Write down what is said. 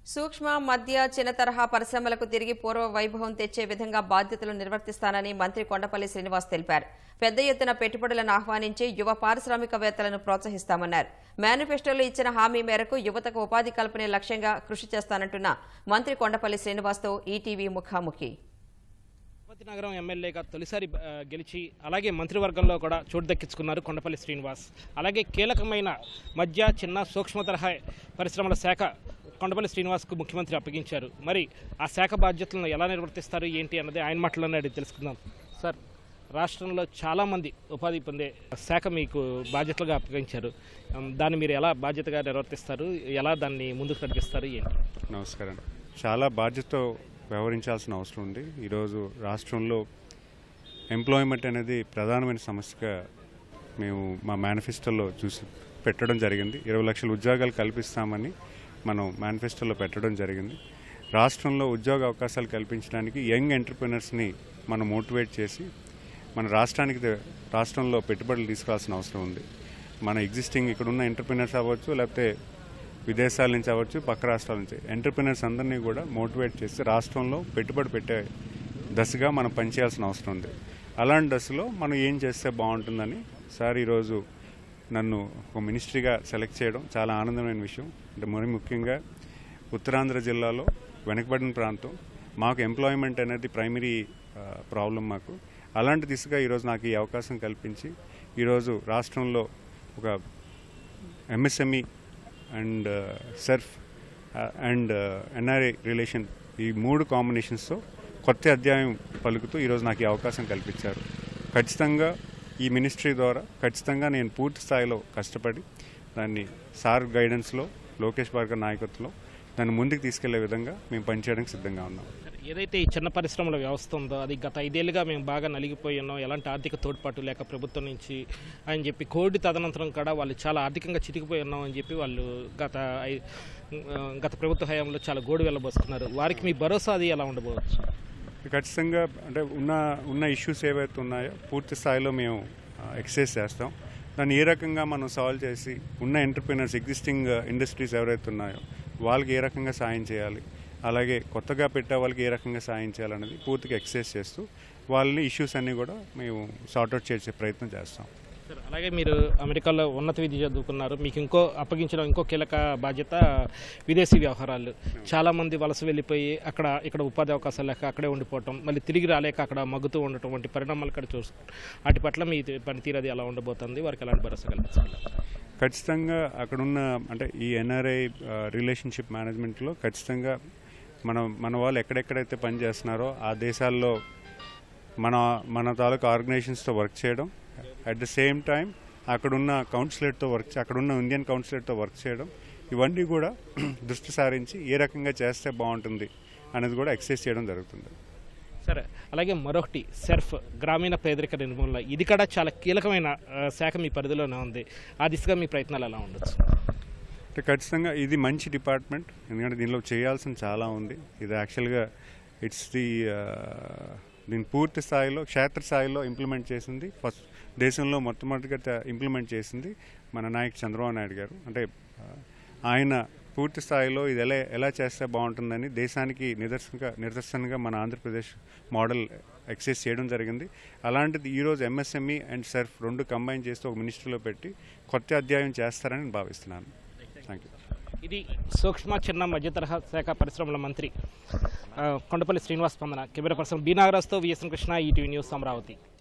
సూక్ష్మ మధ్య చిన్న తరహా పరిశ్రమలకు తిరిగి పూర్వ వైభవం తెచ్చే విధంగా బాధ్యతలు నిర్వర్తిస్తానని మంత్రి కొండపల్లి శ్రీనివాస్ తెలిపారు. పెద్ద ఎత్తున పెట్టుబడులను ఆహ్వానించి యువ పారిశ్రామికవేత్తలను ప్రోత్సహిస్తామన్నారు. మేనిఫెస్టోలో ఇచ్చిన హామీ మేరకు యువతకు ఉపాధి కల్పనే లక్ష్యంగా కృషి చేస్తానంటున్న మంత్రి కొండపల్లి శ్రీనివాస్తో ఈటీవీ ముఖాముఖి. నగరం ఎమ్మెల్యేగా తొలిసారి గెలిచి అలాగే మంత్రివర్గంలో కూడా చోటు దక్కించుకున్నారు కొండపల్లి శ్రీనివాస్. అలాగే కీలకమైన మధ్య చిన్న సూక్ష్మ తరహా పరిశ్రమల శాఖ కొండపల్లి శ్రీనివాస్కు ముఖ్యమంత్రి అప్పగించారు. మరి ఆ శాఖ బాధ్యతలను ఎలా నిర్వర్తిస్తారు ఏంటి అన్నది ఆయన మాటలోనే అడిగి తెలుసుకుందాం. సార్, రాష్ట్రంలో చాలామంది ఉపాధి పొందే శాఖ మీకు బాధ్యతలుగా అప్పగించారు. దాన్ని మీరు ఎలా బాధ్యతగా నిర్వర్తిస్తారు, ఎలా దాన్ని ముందుకు నడిపిస్తారు ఏంటి? నమస్కారం. చాలా బాధ్యతతో వ్యవహరించాల్సిన అవసరం ఉంది. ఈరోజు రాష్ట్రంలో ఎంప్లాయ్మెంట్ అనేది ప్రధానమైన సమస్యగా మేము మా మేనిఫెస్టోలో పెట్టడం జరిగింది. 20 లక్షల ఉద్యోగాలు కల్పిస్తామని మనం మేనిఫెస్టోలో పెట్టడం జరిగింది. రాష్ట్రంలో ఉద్యోగ అవకాశాలు కల్పించడానికి యంగ్ ఎంటర్‌ప్రెన్యూర్స్ని మనం మోటివేట్ చేసి మన రాష్ట్రంలో పెట్టుబడులు తీసుకురావాల్సిన అవసరం ఉంది. మన ఎగ్జిస్టింగ్ ఇక్కడున్న ఎంటర్‌ప్రెన్యూర్స్ అవ్వచ్చు, లేకపోతే విదేశాల నుంచి అవ్వచ్చు, పక్క రాష్ట్రాల నుంచి ఎంటర్‌ప్రెన్యూర్స్ అందరినీ కూడా మోటివేట్ చేసి రాష్ట్రంలో పెట్టుబడి పెట్టే దశగా మనం పనిచేయాల్సిన అవసరం ఉంది. అలాంటి దశలో మనం ఏం చేస్తే బాగుంటుందని సార్ ఈరోజు నన్ను ఒక మినిస్ట్రీగా సెలెక్ట్ చేయడం చాలా ఆనందమైన విషయం. అంటే మరి ముఖ్యంగా ఉత్తరాంధ్ర జిల్లాలో వెనకబడిన ప్రాంతం, మాకు ఎంప్లాయ్మెంట్ అనేది ప్రైమరీ ప్రాబ్లం మాకు. అలాంటి దిశగా ఈరోజు నాకు ఈ అవకాశం కల్పించి ఈరోజు రాష్ట్రంలో ఒక MSME and SERP and NRI relation ఈ 3 కాంబినేషన్స్తో కొత్త అధ్యాయం పలుకుతూ ఈరోజు నాకు ఈ అవకాశం కల్పించారు. ఖచ్చితంగా ఈ మినిస్ట్రీ ద్వారా ఖచ్చితంగా నేను పూర్తి స్థాయిలో కష్టపడి దాన్ని సార్ గైడెన్స్లో, లోకేష్ బార్గర్ నాయకత్వంలో దాన్ని ముందుకు తీసుకెళ్లే విధంగా మేము పనిచేయడానికి సిద్ధంగా ఉన్నాం. ఏదైతే ఈ చిన్న పరిశ్రమల వ్యవస్థ ఉందో అది గత 5 ఏళ్లుగా మేము బాగా నలిగిపోయి ఉన్నాం, ఎలాంటి ఆర్థిక తోడ్పాటు లేక ప్రభుత్వం నుంచి అని చెప్పి కోవిడ్ తదనంతరం కూడా వాళ్ళు చాలా ఆర్థికంగా చితికిపోయి ఉన్నాం అని చెప్పి వాళ్ళు గత ప్రభుత్వ హయాంలో చాలా గోడు వెళ్ళబోసుకున్నారు. వారికి మీ భరోసా అది ఎలా ఉండబోవచ్చు? ఖచ్చితంగా అంటే ఉన్న ఇష్యూస్ ఏవైతే ఉన్నాయో పూర్తి స్థాయిలో మేము ఎక్సైజ్ చేస్తాం. దాన్ని ఏ రకంగా మనం సాల్వ్ చేసి ఉన్న ఎంటర్‌ప్రెన్యూర్స్, ఎగ్జిస్టింగ్ ఇండస్ట్రీస్ ఎవరైతే ఉన్నాయో వాళ్ళకి ఏ రకంగా సాయం చేయాలి, అలాగే కొత్తగా పెట్టే వాళ్ళకి ఏ రకంగా సాయం చేయాలనేది పూర్తిగా ఎక్సైజ్ చేస్తూ వాళ్ళని ఇష్యూస్ అన్నీ కూడా మేము సార్ట్అవుట్ చేసే ప్రయత్నం చేస్తాం. సార్, అలాగే మీరు అమెరికాలో ఉన్నత విద్య చదువుకున్నారు. మీకు అప్పగించిన ఇంకో కీలక బాధ్యత విదేశీ వ్యవహారాలు. చాలామంది వలస వెళ్ళిపోయి ఇక్కడ ఉపాధి అవకాశాలు లేక అక్కడే ఉండిపోవటం, మళ్ళీ తిరిగి రాలేక అక్కడ మగ్గుతూ ఉండటం వంటి పరిణామాలు ఇక్కడ చూసుకుంటాం. వాటి పట్ల మీ పనితీరు అది ఎలా ఉండబోతుంది, వారికి ఎలాంటి భరోసా కల్పించాలి? ఖచ్చితంగా అక్కడున్న అంటే ఈ ఎన్ఆర్ఐ రిలేషన్షిప్ మేనేజ్మెంట్లో ఖచ్చితంగా మన వాళ్ళు ఎక్కడెక్కడైతే పనిచేస్తున్నారో ఆ దేశాల్లో మన తాలూకా ఆర్గనైజేషన్స్తో వర్క్ చేయడం, అట్ ద సేమ్ టైం అక్కడున్న అక్కడున్న ఇండియన్ కౌన్సిలేట్తో వర్క్ చేయడం, ఇవన్నీ కూడా దృష్టి సారించి ఏ రకంగా చేస్తే బాగుంటుంది అనేది కూడా ఎక్సైజ్ చేయడం జరుగుతుంది. సరే, అలాగే మరొకటి సర్ఫ్ గ్రామీణ పేదరిక నిర్మూలన, ఇది కూడా చాలా కీలకమైన శాఖ మీ పరిధిలోనే ఉంది. ఆ దిశగా మీ ప్రయత్నాలు ఎలా ఉండొచ్చు? అంటే ఖచ్చితంగా ఇది మంచి డిపార్ట్మెంట్, ఎందుకంటే దీనిలో చేయాల్సిన చాలా ఉంది. ఇది యాక్చువల్గా దీన్ని పూర్తి స్థాయిలో క్షేత్రస్థాయిలో ఇంప్లిమెంట్ చేసింది దేశంలో మొట్టమొదటిగా ఇంప్లిమెంట్ చేసింది మన నాయకుడు చంద్రబాబు నాయుడు గారు. అంటే ఆయన పూర్తి స్థాయిలో ఇది ఎలా చేస్తే బాగుంటుందని దేశానికి నిదర్శనంగా మన ఆంధ్రప్రదేశ్ మోడల్ ఎక్సైజ్ చేయడం జరిగింది. అలాంటిది ఈరోజు ఎంఎస్ఎంఈ అండ్ సర్ఫ్ 2 కంబైన్ చేస్తూ ఒక మినిస్ట్రీలో పెట్టి కొత్త అధ్యాయం చేస్తారని భావిస్తున్నాను. Thank you. ఇది సూక్ష్మ చిన్న మధ్య తరహా శాఖ పరిశ్రమల మంత్రి కొండపల్లి శ్రీనివాస్ స్పందన. కెమెరా పర్సన్ బి నాగరాజ్తో VSN Krishna, ETV news, Amaravati.